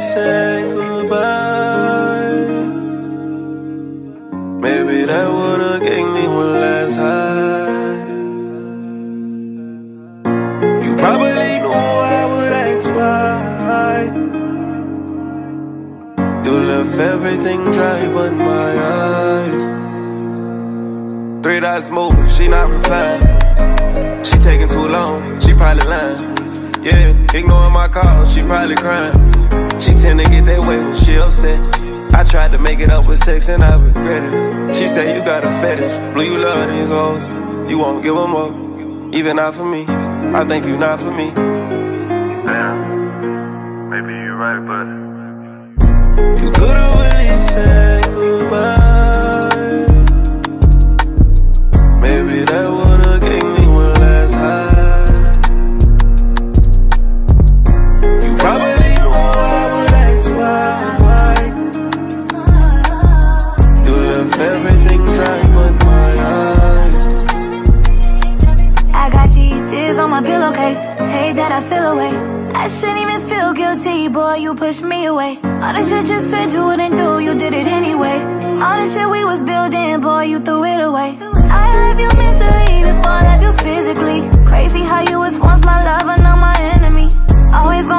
said goodbye, maybe that would've gave me one last high. You probably knew I would ask why. You left everything dry but my eyes. 3 dots moving, she not replying. She taking too long, she probably lying. Yeah, ignoring my calls, she probably crying. She tend to get that way when she upset. I tried to make it up with sex and I regret it. She said you got a fetish, blue, you love these hoes. You won't give them up, even not for me. I think you not for me. Damn, maybe you're right, but you could've really said goodbye. Maybe that would've gave me one last high. You probably knew I would ask why. You left everything dry but my eyes. I got these tears on my pillowcase. Hate that I feel away. I shouldn't even feel guilty, boy, you pushed me away. All the shit you said you wouldn't do, you did it anyway. All the shit we was building, boy, you threw it away. I love you mentally before I love you physically. Crazy how you was once my lover, now my enemy. Always gonna